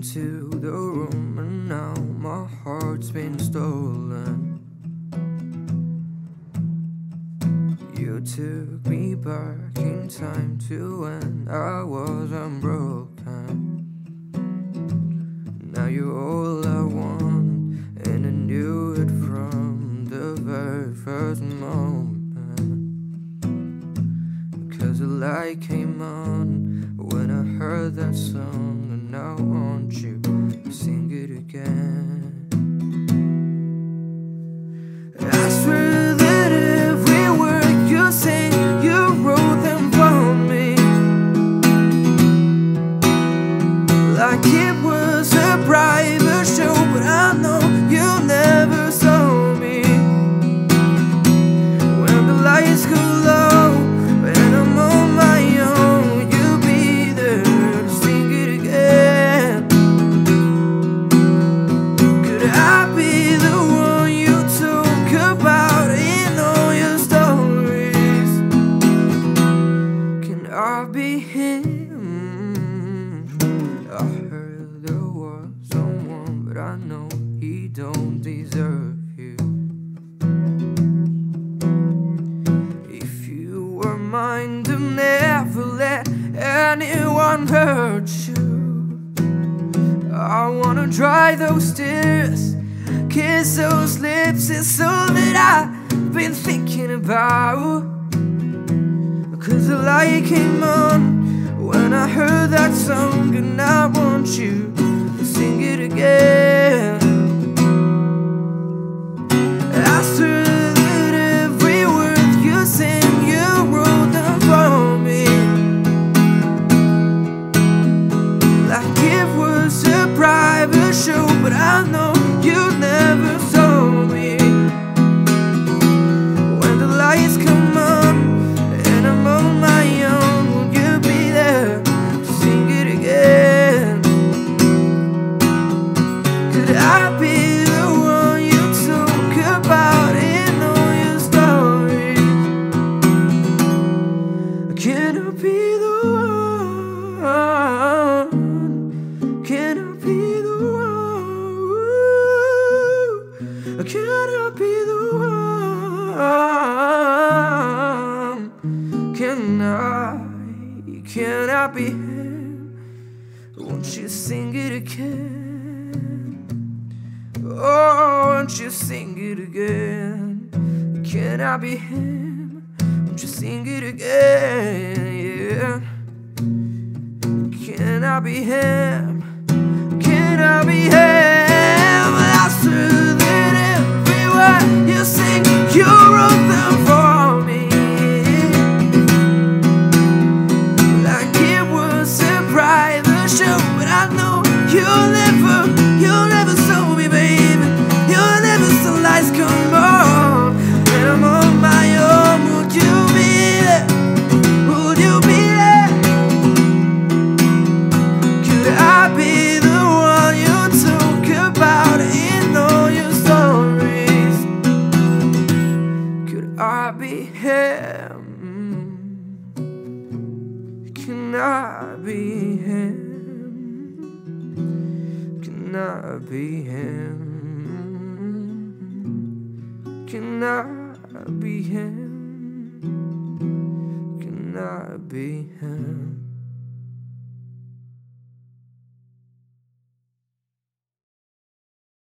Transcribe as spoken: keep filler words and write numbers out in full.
into the room, and now my heart's been stolen. You took me back in time to when I was unbroken. Now you're all I want, and I knew it from the very first moment. Cause the light came on when I heard that song, and I want you to sing it again. I swear that every word you sang, you wrote them for me, like it was a private show, but I know you never saw me. When the lights go low and I'm on my own, you'll be there to sing it again. Could I be the one you talk about in all your stories? Can I be him? I heard there was someone, but I know he don't deserve you. If you were mine, to never let anyone hurt you. I wanna dry those tears, kiss those lips. It's all that I've been thinking about. Cause the light came on when I heard that song, and I want you to sing it again. I swear that every word you sing, you wrote them for me, like it was a private show, but I know you never saw me. When the lights come on and I'm on my own, will you be there to sing it again? Could I be the one you talk about in all your stories? Can I be the one? Can I be the one? Can I be the one? Can I, can I be him? Won't you sing it again? Oh, won't you sing it again? Can I be him? Won't you sing it again? Yeah. Can I be him? Can I be him? I swear that every word you sing, you wrote them for me, like it was a private show, but I know you'll never, you'll never saw me, baby. You'll never saw lights come on, and I'm on my own. Would you be there? Would you be there? Could I be the one you talk about in all your stories? Could I be him? Can I be him? Can I be him? Can I be him? Can I be him?